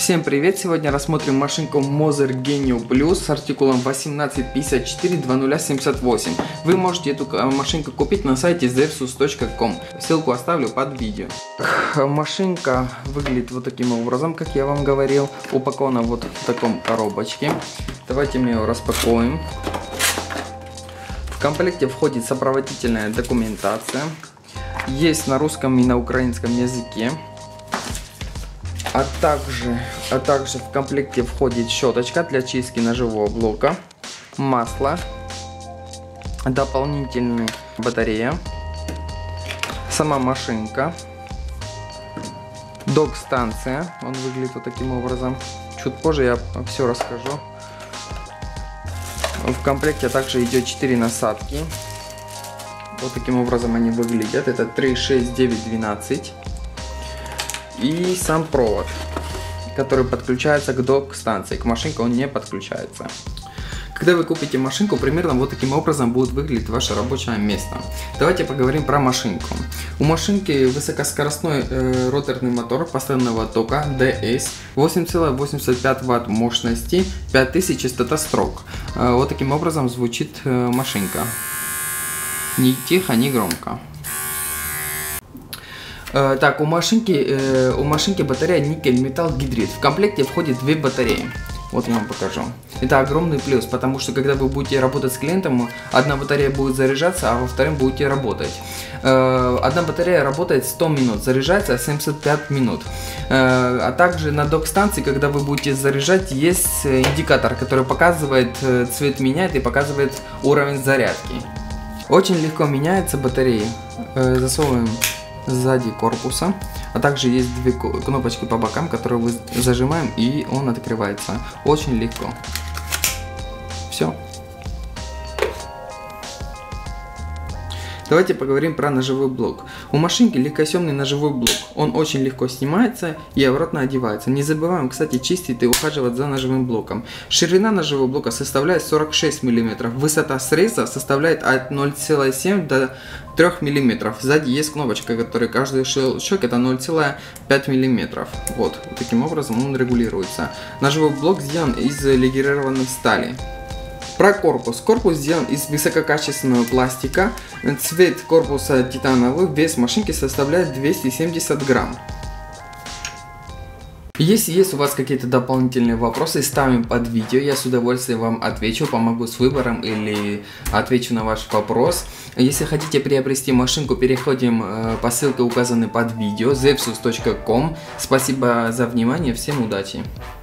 Всем привет! Сегодня рассмотрим машинку Moser Genio Plus с артикулом 1854-2078. Вы можете эту машинку купить на сайте zepsus.com. Ссылку оставлю под видео. Машинка выглядит вот таким образом, как я вам говорил. Упакована вот в таком коробочке. Давайте мы ее распакуем. В комплекте входит сопроводительная документация. Есть на русском и на украинском языке. А также в комплекте входит щеточка для чистки ножевого блока, масло, дополнительная батарея, сама машинка, док-станция. Он выглядит вот таким образом. Чуть позже я все расскажу. В комплекте также идет 4 насадки. Вот таким образом они выглядят. Это 3, 6, 9, 12. И сам провод, который подключается к док-станции. К машинке он не подключается. Когда вы купите машинку, примерно вот таким образом будет выглядеть ваше рабочее место. Давайте поговорим про машинку. У машинки высокоскоростной роторный мотор постоянного тока DS, 8,85 Вт мощности, 5000 частота строк. Вот таким образом звучит машинка. Ни тихо, ни громко. Так, у машинки батарея никель-металл гидрид. В комплекте входит 2 батареи. Вот я вам покажу. Это огромный плюс, потому что когда вы будете работать с клиентом, одна батарея будет заряжаться, а во втором будете работать. Одна батарея работает 100 минут, заряжается 75 минут. А также на док-станции, когда вы будете заряжать, есть индикатор, который показывает, цвет меняет и показывает уровень зарядки. Очень легко меняется батареи. Засовываем сзади корпуса, а также есть 2 кнопочки по бокам, которые мы зажимаем, и он открывается очень легко. Все. Давайте поговорим про ножевой блок. У машинки легкосъемный ножевой блок. Он очень легко снимается и обратно одевается. Не забываем, кстати, чистить и ухаживать за ножевым блоком. Ширина ножевого блока составляет 46 мм. Высота среза составляет от 0,7 до 3 мм. Сзади есть кнопочка, которая каждый щелчок это 0,5 мм. Вот, таким образом он регулируется. Ножевой блок сделан из легированной стали. Про корпус. Корпус сделан из высококачественного пластика. Цвет корпуса титановый. Вес машинки составляет 270 грамм. Если есть у вас какие-то дополнительные вопросы, ставим под видео. Я с удовольствием вам отвечу, помогу с выбором или отвечу на ваш вопрос. Если хотите приобрести машинку, переходим по ссылке, указанной под видео, zepsus.com. Спасибо за внимание, всем удачи!